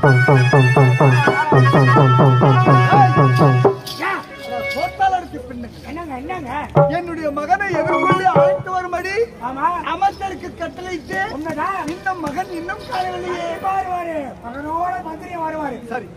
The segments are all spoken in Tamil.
என்னுடைய மகனை எதிர்கொண்டு அழைத்து வரும்படி அமைச்சருக்கு கட்டளையிட்டு இந்த மகன் இன்னும் காலையிலேயே மகனோட மந்திரி வருவாரு. சரி,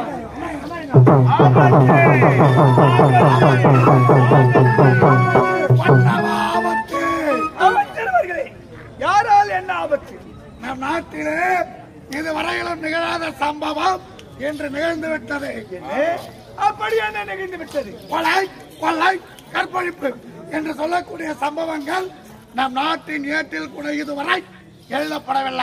அமைச்சரவர்களே, யாரால் என்ன ஆபத்து? நம் நாட்டிலே இதுவரையிலும் நிகழாத சம்பவம் என்று நிகழ்ந்து விட்டது. அப்படி என்ன நிகழ்ந்து விட்டது? கொலை, கொள்ளை, கற்பழிப்பு என்று சொல்லக்கூடிய சம்பவங்கள் நம் நாட்டின் ஏட்டில் கூட இதுவரை எழுதப்படவில்லை.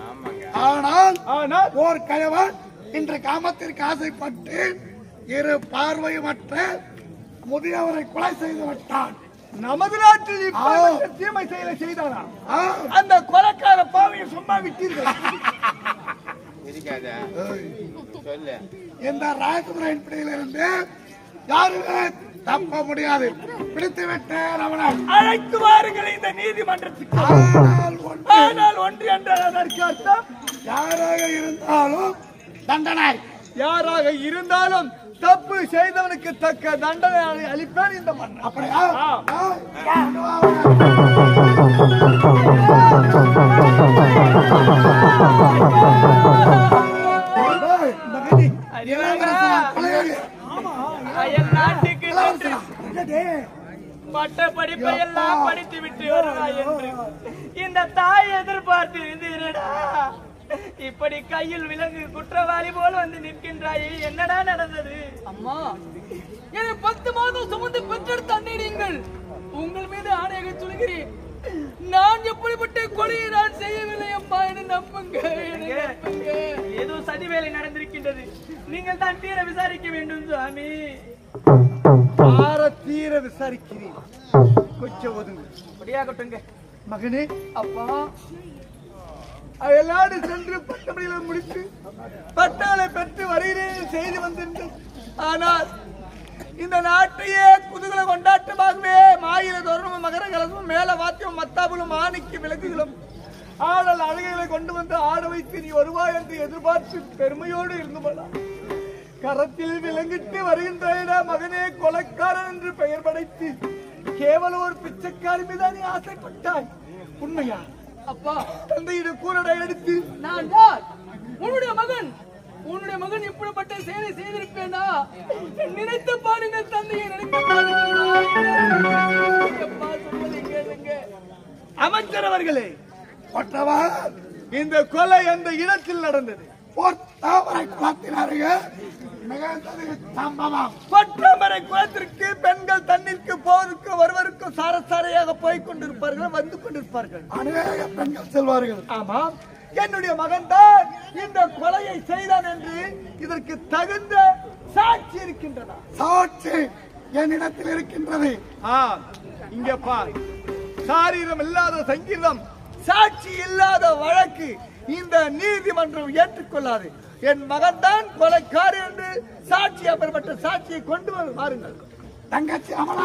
ஆனால் ஓர் கயவன் இன்று காமத்திற்கு ஆசைப்பட்டு இரு பார்வையுமற்ற முதியவரை கொலை செய்து விட்டான். நமது நாட்டில் தீமை செயலை செய்தானா? அந்த கொலைக்கார பாவையை சும்மா விட்டீர்கள். இந்த ராஜபுரியின் பிடியிலிருந்து யாருமே தப்ப முடியாது. பிடித்து விட்டேன் அவனை. அழைத்து வாருங்கள் இந்த நீதிமன்றத்துக்கு. ஆனால் ஒன்று என்றால் அதற்கு அர்த்தம் யாராக இருந்தாலும் தண்டனை. யாராக இருந்தாலும் தப்பு செய்தவனுக்கு தக்க தண்டனை அளிப்பேன் இந்த மன்னன். அப்படியா? பட்ட படிப்பை எல்லாம் படித்து விட்டு வருவாய் என்று இந்த தாய் எதிர்பார்த்து இருந்தீரடா. இப்படி கையில் விலங்கு குற்றவாளி போல் வந்து நிற்கின்றாயே, என்னடா நடந்தது? அம்மா, என்னை 10 மாதம் சுமந்து பெற்றெடுத்த அண்ணீங்கள் உங்கள் மீது ஆணையாக சொல்கிறேன். நான் எப்படிப்பட்ட கொலையை நான் செய்யவில்லை அம்மா, என்ன நம்புங்க. ஏதோ சதி வேலை நடந்திருக்கின்றது. நீங்கள் தான் தீர விசாரிக்க வேண்டும் சுவாமி. தீர விசாரிக்கிறேன். கொஞ்சம் ஒதுங்க. அப்படியாகட்டுங்க மகனே. அப்பா, அயல்நாடு சென்று பட்டமளிகளை முடித்து பட்டாளை பெற்று வருகிறேன் செய்து வந்திருந்தேன். ஆனால் இந்த நாட்டையே குதூகல கொண்டாட்டமாகவே மாயிர தோரணமும் மகர கலசமும் மேல வாத்தியம் மத்தாபுலும் ஆணிக்கு விலங்குகளும் ஆடல் அழகுகளை கொண்டு வந்து ஆட வைத்து நீ வருவாய் என்று எதிர்பார்த்து பெருமையோடு இருந்து போனான். கரத்தில் விலங்கிட்டு வருகின்ற மகனே கொலைக்காரன் என்று பெயர் படைத்து கேவல ஒரு பிச்சைக்காரி மீதான் நீ ஆசைப்பட்டாய். உண்மையா? அப்பா, தந்தையிடம் கூரடை எடுத்து நான் யார்? உன்னுடைய மகன். உன்னுடைய மகன் எப்படிப்பட்ட செயலை செய்திருப்பேனா? நினைத்து பாருங்கள் தந்தையை, நினைத்து பாருங்கள். அமைச்சரவர்களே, இந்த கொலை அந்த இடத்தில் நடந்தது. பட்டாமரை குளத்திற்கு பெண்கள் தண்ணீருக்கு போவதற்கு வருவதற்கும் சாரசாரையாக போய் கொண்டிருப்பார்கள், வந்து கொண்டிருப்பார்கள். அநேக பெண்கள் செல்வார்கள். ஆமா, என்னுடைய மகன் தான் இந்த கொலையை செய்தான் என்று இதற்கு தகுந்த சாட்சி இருக்கின்றதா? சாட்சி என்னிடத்தில் இருக்கின்றது. இங்க பார், சாரீரம் இல்லாத சங்கீதம், சாட்சி இல்லாத வழக்கு இந்த நீதிமன்றம் ஏற்றுக்கொள்ளாது. என் மகன் தான் கொலைக்காரி என்று சாட்சி அப்பேற்பட்ட சாட்சியை கொண்டு வாருங்கள். தங்கச்சி அமலா,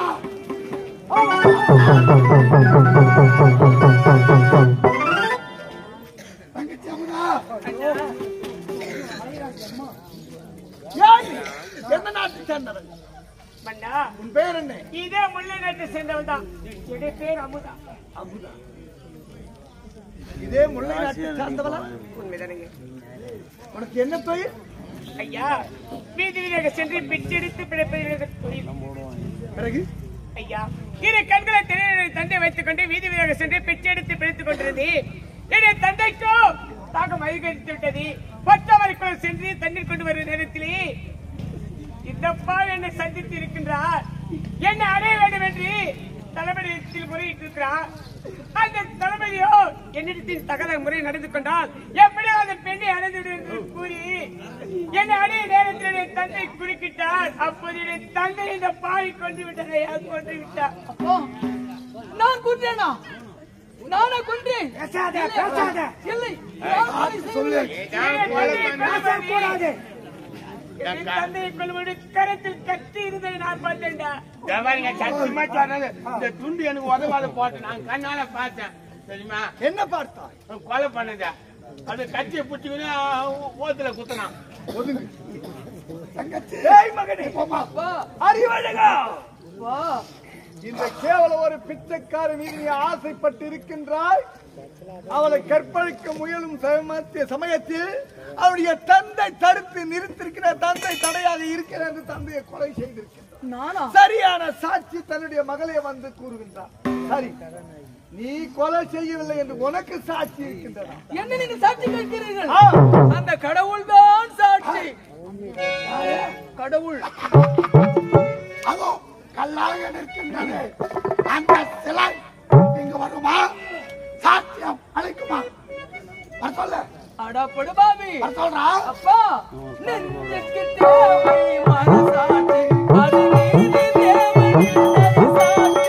தங்கச்சி அமலா, எந்த நாட்டை சேர்ந்தவன்? உன் பேர் என்ன? இதே முல்லை நாட்டை சேர்ந்தவன் தான். பேர் அமுதா. அமுதா, இதே முல்லை நாட்டை சேர்ந்தவளா? உண்மைதானுங்க. உனக்கு என்ன பெயர்? ஐயா, வீதி வீதியாக சென்று பிச்செடுத்து பிழைப்பது. பிறகு ஐயா, இரு கண்களை தந்தை வைத்துக் கொண்டு வீதி வீதியாக சென்று பிச்செடுத்து பிழைத்துக் கொண்டிருந்தது. என்னுடைய தந்தைக்கோ தாகம் அதிகரித்து விட்டது. பற்றவரைக்குள் சென்று தண்ணீர் கொண்டு வருகிற நேரத்திலே இந்த பால் என்னை சந்தித்து இருக்கின்றார். என்னை அடைய வேண்டும் என்று தளபதியில் முறையிட்டிருக்கிறார். அந்த தளபதியோ என்னிடத்தில் தகவல் முறை நடந்து கொண்டால் எப்படி அந்த பெண்ணை அடைந்து என்று கூறி என்னை அடைய நேரத்தில் தந்தை குறுக்கிட்டார். அப்போது என் தந்தை இந்த பாவை கொண்டு விட்டதை கொண்டு விட்டார். நான் கொன்றேனா? நானா கொன்றேன்? இல்லை, தந்தையை கொள்வது கரத்தில் கட்டி இருந்ததை நான் பார்த்தேன்டா. இந்த துண்டு எனக்கு உதவாத போட்டேன். நான் கண்ணால பார்த்தேன். தெரியுமா? என்ன பார்த்தா? கொலை பண்ணதா அது கட்சியை பிடிச்சிக்கின்னு ஓத்துல குத்தனா. ஒதுங்கு தங்கச்சி. ஏய் மகனே, அப்பா அறிவழகா வா. இந்த கேவல ஒரு பிச்சைக்கார மீது நீ ஆசைப்பட்டு இருக்கின்றாய். அவளை கற்பழிக்க முயலும் சமயத்தில் அவருடைய தந்தை தடுத்து நிறுத்திருக்கிற, தந்தை தடையாக இருக்கிற என்று தந்தையை கொலை செய்திருக்கின்றார். நானா? சரியான சாட்சி தன்னுடைய மகளே வந்து கூறுகின்றார். சரி, நீ கொலை செய்யவில்லை என்று உனக்கு சாட்சி இருக்கின்றன. என்ன நீங்க சாட்சி கேட்கிறீர்கள்? ஆ. அந்த கடவுள் தான் சாட்சி. கடவுள் அதோ கல்லாக நிற்கின்றது அந்த சிலை இங்கு வருமா? சாட்சியம் அளிக்குமா? சொல்ல அடப்படு பாவி. சொல்றா அப்பா, நெஞ்சுக்கு தேவை மனசாட்சி, அது நீதி தேவன் சாட்சி.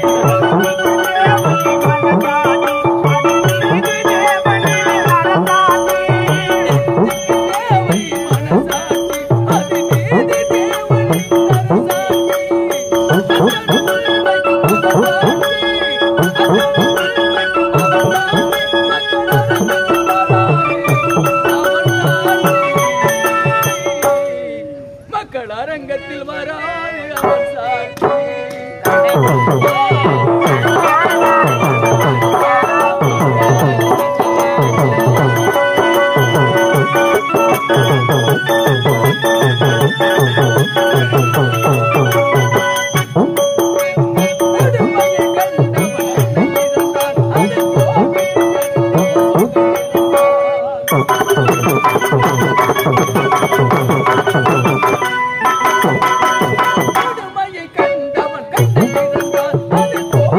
மக்கள் அரங்கத்தில் வராது அவர் சாட்சி. கொடுமையை கண்டவன் கண்டை இருந்தான், அது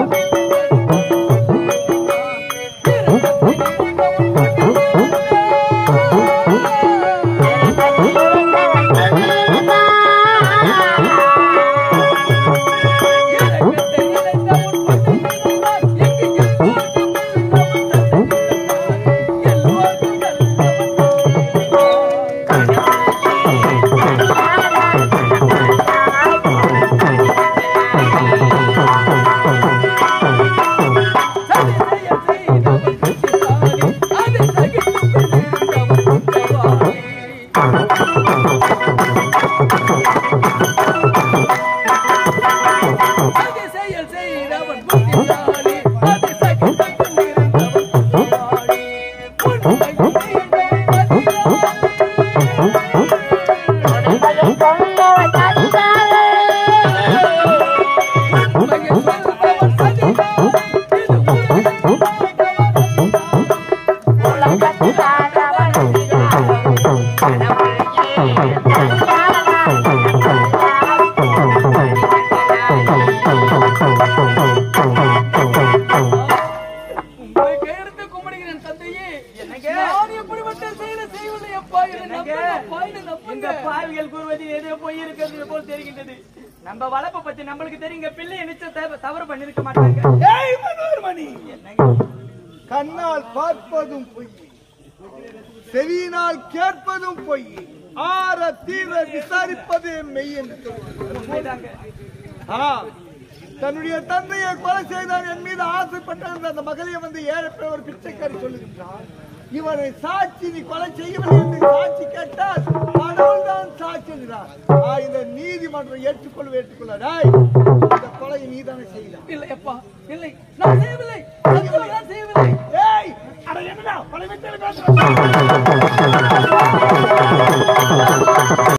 செயல் செய்தவன் புத்திசாலி, அது சகித்துக் கொண்டிருந்தவன் புத்திசாலி. உங்களை கையெடுத்து கும்பிடுகிறேன் தந்தையே. நான் எப்படிப்பட்ட செயலை செய்யவில்லை அப்பா. என்னை நம்புங்க அப்பா, என்னை நம்புங்க. இந்த பாவிகள் கூறுவது ஏதோ போய் இருக்கிறது போல் தெரிகின்றது. நம்ம வளர்ப்பை பத்தி நம்மளுக்கு தெரியுங்க. பிள்ளைய நிச்சயம் தவறு பண்ணிருக்க மாட்டாங்க. ஏய் மனோர்மணி, கண்ணால் பார்ப்பதும் பொய், செவியினால் கேட்பதும் பொய், ஆற தீர விசாரிப்பது மெய் என்று சொல்லுவாங்க. தன்னுடைய தந்தையை கொலை செய்தான் என் மீது ஆசைப்பட்ட அந்த மகளை வந்து ஏழப்ப ஒரு பிச்சைக்காரி சொல்லுகின்றார். இவனை சாட்சி நீ கொலை செய்யவில்லை என்று சாட்சி கேட்டால் கடவுள் தான் சாட்சி என்கிறார். இந்த நீதிமன்றம் ஏற்றுக்கொள்ளாடா, இந்த கொலையை நீதானே செய்யலாம். இல்லை அப்பா, இல்லை, நான் செய்யவில்லை, நான் செய்யவில்லை. ஏய், அட என்னடா பழமைத்தேன்